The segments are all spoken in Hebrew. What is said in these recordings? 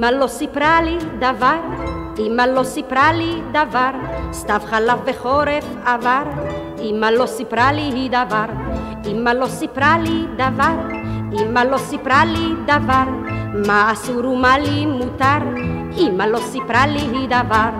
לא סיפרה לי דבר, אמא לא סיפרה לי דבר, סתיו חלף וחורף עבר, אמא לא סיפרה לי דבר, אמא לא סיפרה לי דבר, אמא לא סיפרה לי דבר, מה אסור ומה לי מותר, אמא לא סיפרה לי דבר.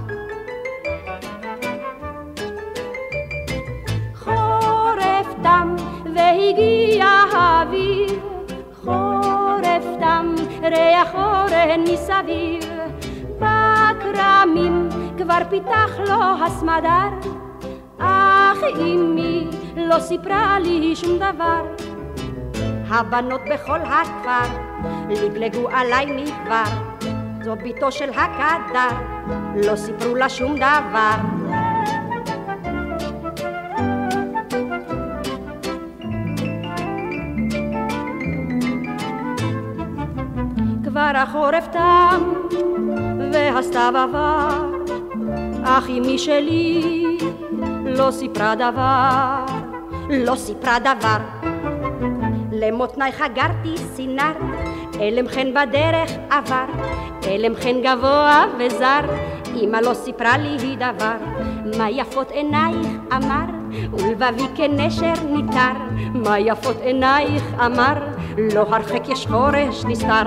חורף תם והגיע האביב, חורף תם ריח אורן מסביב, בכרמים כבר פיתח לו הסמדר, אך אמי לא סיפרה לי שום דבר. הבנות בכל הכפר לגלגו עליי מכבר, זאת ביתו של הקדר, לא סיפרו לה שום דבר. כבר החורף תם והסתיו עבר, אך אמי שלי לא סיפרה דבר, לא סיפרה דבר. למותניי חגרתי סינר, אלם חן בדרך עבר, אלם חן גבוה וזר, אמא לא סיפרה לי דבר. מה יפות עינייך אמר, ולבבי כנשר ניתר, מה יפות עינייך אמר, לא הרחק יש חורש נסתר.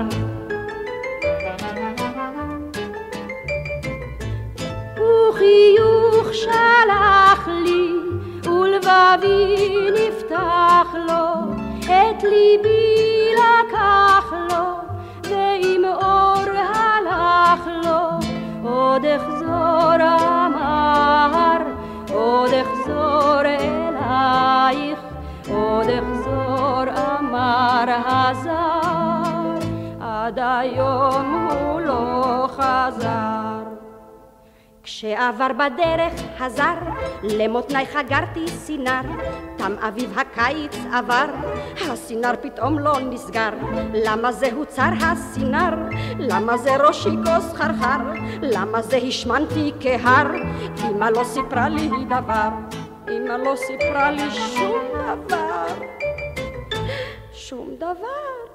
וחיוך שלח לי, ולבבי נפתח לו, את ליבי לקח לו, ועם אור הלך לו, עוד אחזור אמר, עוד אחזור אלייך, עוד אחזור אמר הזר, עד היום הוא לא חזר. כשעבר בדרך הזר, למותניי חגרתי סינר, תם אביב הקיץ עבר, הסינר פתאום לא נסגר. למה זה הוצר הסינר? למה זה ראשי כוס חרחר? למה זה השמנתי כהר? אמא לא סיפרה לי דבר, אמא לא סיפרה לי שום דבר, שום דבר.